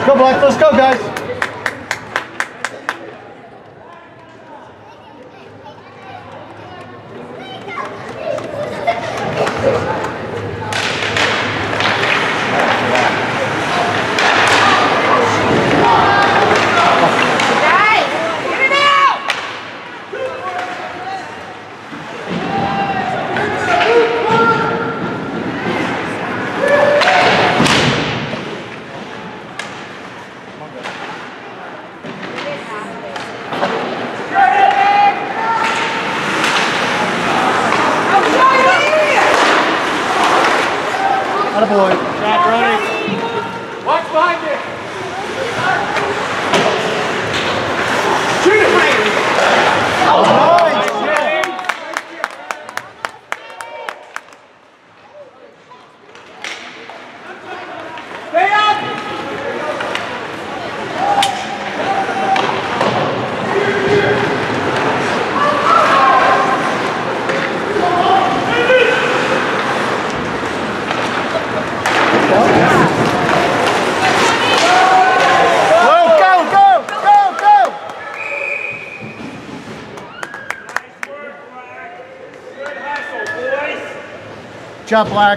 go, Black. Let's go, guys. Attaboy. Shot running. Watch behind you. Shoot it, Frank. Oh, nice. Stay up. Good job, Black.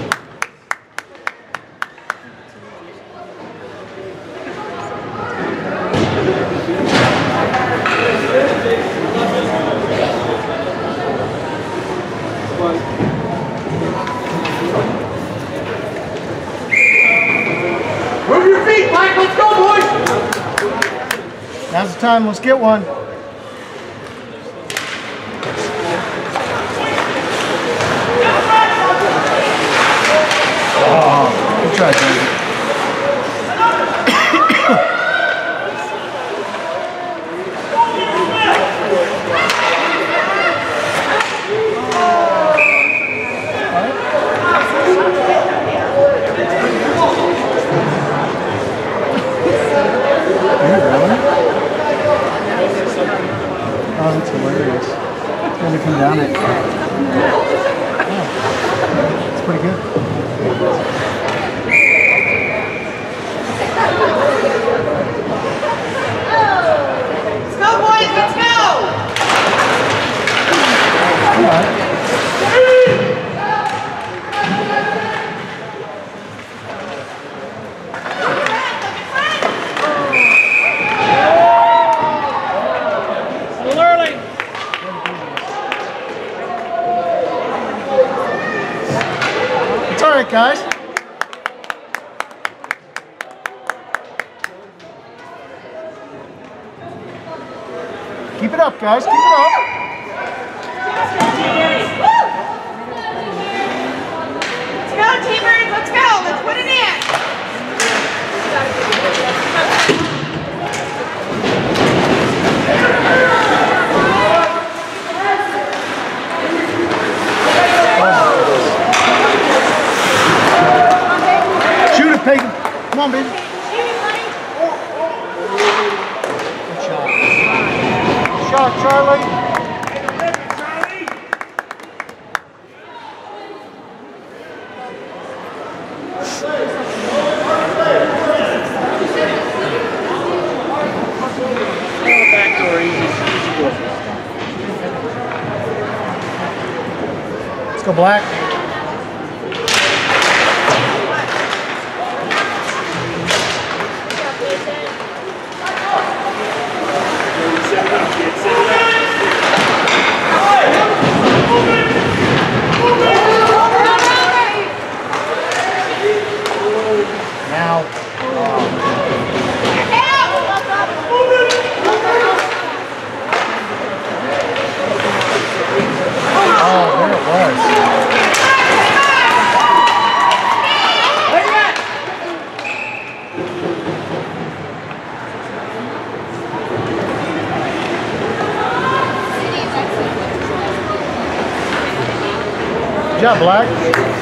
Move your feet, Black. Let's go, boys. Now's the time. Let's get one. Good try, David. Oh, that's hilarious. It's going to come down it. Oh, that's pretty good. Let's go, boys, let's go! All right. It's all right, guys. Keep it up, guys. Keep it up. Let's go, T-Birds, let's go! Let's put it in! Shoot it, Peyton. Come on, baby. Good shot. Good shot, Charlie. Let's go, Black. Now. Oh, there it was. Good job, Black.